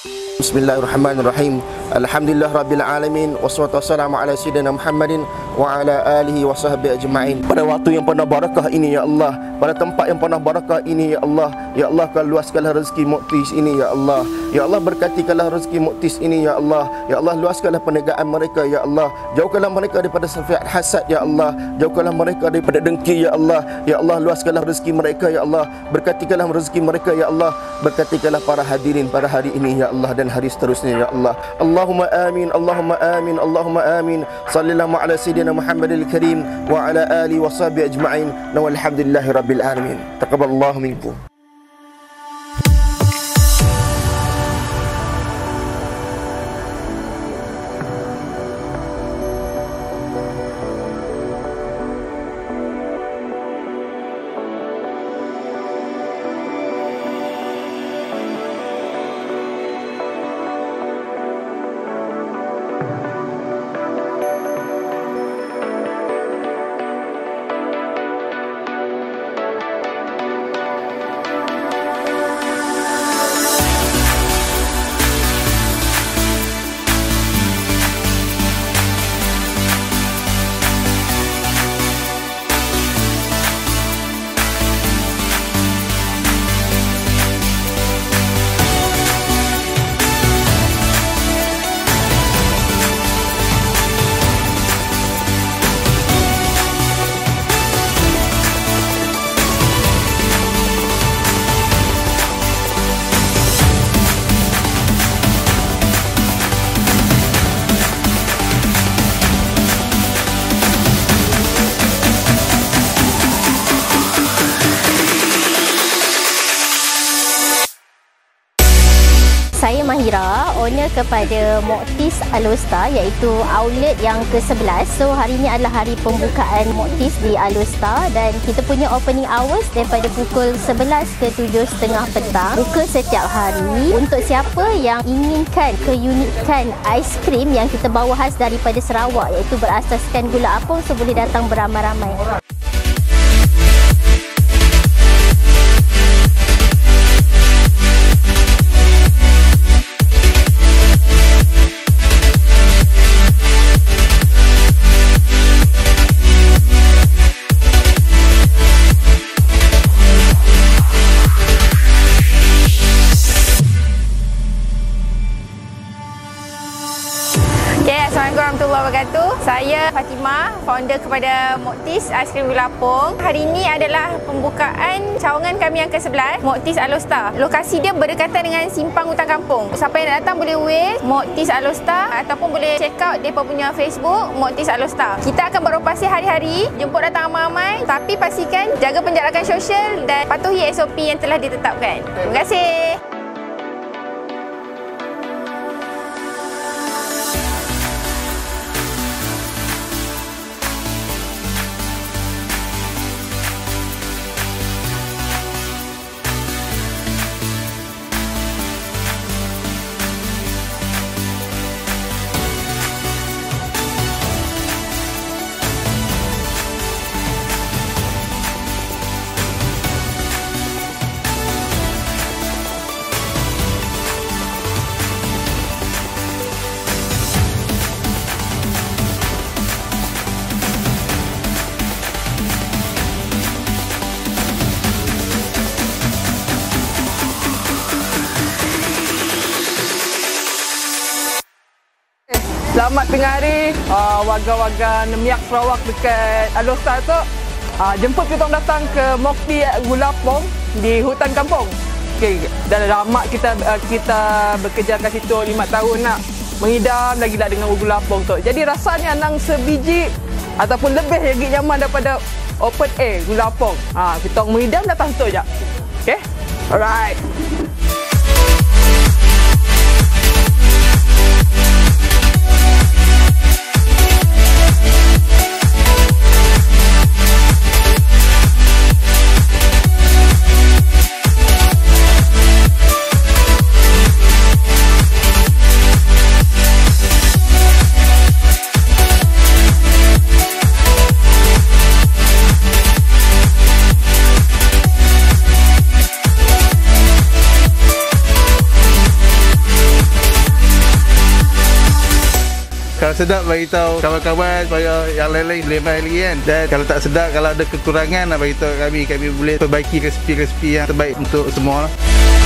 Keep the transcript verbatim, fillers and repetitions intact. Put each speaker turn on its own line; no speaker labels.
Bismillahirrahmanirrahim. Alhamdulillah Rabbil Alamin. Wassalatu wassalamu ala Sayyidina Muhammadin wa ala alihi wa sahbihi ajma'in. Pada waktu yang penuh barakah ini ya Allah, pada tempat yang penuh barakah ini ya Allah, ya Allah kau luaskanlah rezeki Muktis ini ya Allah. Ya Allah berkatikanlah rezeki Muktis ini ya Allah. Ya Allah luaskanlah perniagaan mereka ya Allah. Jauhkanlah mereka daripada sifat hasad ya Allah. Jauhkanlah mereka daripada dengki ya Allah. Ya Allah luaskanlah rezeki mereka ya Allah. Berkatikanlah rezeki mereka ya Allah. Berkatikanlah para hadirin pada hari ini ya Allah dan hari seterusnya ya Allah. Allahumma amin, Allahumma amin, Allahumma amin. Sallallahu ala sayyidina Muhammadil karim wa ala alihi wa sahbihi ajma'in. Walhamdulillahi rabbil alamin. Taqabbalallahu minkum.
Saya Mahira, owner kepada Muktis Alostar, iaitu outlet yang ke sebelas. So hari ini adalah hari pembukaan Muktis di Alostar dan kita punya opening hours daripada pukul sebelas ke tujuh tiga puluh petang. Buka setiap hari. Untuk siapa yang inginkan keunikan aiskrim yang kita bawa khas daripada Sarawak, iaitu berasaskan gula apung, so boleh datang beramai-ramai.
Assalamualaikum warahmatullahi wabarakatuh. Saya Fatimah, founder kepada Muktis Aiskrim Gula Apung. Hari ini adalah pembukaan cawangan kami yang ke sebelas, Muktis Alostar. Lokasi dia berdekatan dengan Simpang Hutan Kampung. Siapa yang nak datang boleh wave Muktis Alostar ataupun boleh check out mereka punya Facebook Muktis Alostar. Kita akan beroperasi hari-hari, jemput datang ramai-ramai, tapi pastikan jaga penjarakan sosial dan patuhi S O P yang telah ditetapkan. Terima kasih.
Selamat tengah hari, uh, warga-warga Nemiak Sarawak dekat Alostar tu. Uh, jemput kita datang ke Muktis Gula Apung di Hutan Kampung. Okay, dah lama kita uh, kita bekerja kat situ lima tahun nak mengidam lagi lah dengan gula apung tu. Jadi rasanya nang sebiji ataupun lebih lagi nyaman daripada open air gula apung. Ha, kita mengidam datang situ je. Okay, alright.
Kalau sedap bagi tahu kawan-kawan supaya yang lain-lain boleh main lagi kan. Dan kalau tak sedap, kalau ada kekurangan bagi tahu kami, kami boleh perbaiki resipi-resipi yang terbaik untuk semua.